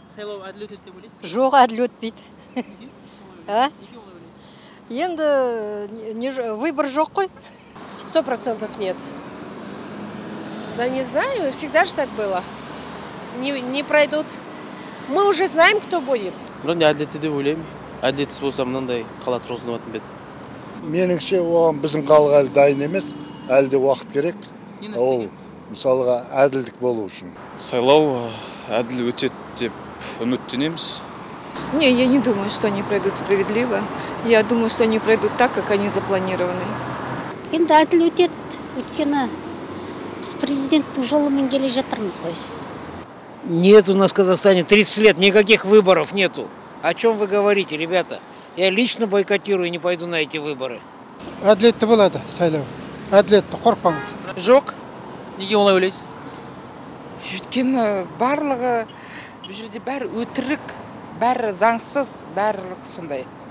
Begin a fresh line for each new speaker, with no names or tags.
Сайлау әділ өтеді деп ойлайсыз?
Жоқ, әділ өтпейді.
Неге олай ойлайсыз?
Енді выбор жоқ қой.
100% нет. Да не знаю, всегда же так было. Не пройдут. Мы уже знаем, кто будет.
Мынандай әділетті деп ойлаймын. Әділетсіз болса мынандай қала тұрғызылмайтын беді.
Меніңше оған біздің халық әлі дайын емес, әлі де уақыт керек. Ол мысалға әділдік болу үшін.
Сайлау әділ өтеді деп үміттенеміз.
Не, я не думаю, что они пройдут справедливо. Я думаю, что они пройдут так, как они запланированы.
Енді әділ өтеді, өткені біз президенттің жолымен келе жатырмыз ғой.
Нет у нас в Казахстане 30 лет, никаких выборов нету. О чем вы говорите, ребята? Я лично бойкотирую и не пойду на эти выборы.
Әділетті болады сайлау. Әділетті, қорқпаңыз.
Жоқ. Неге олай ойлайсыз?
Өйткені барлығы бұл жерде бәрі өтірік, бәрі заңсыз, барлығы сондай.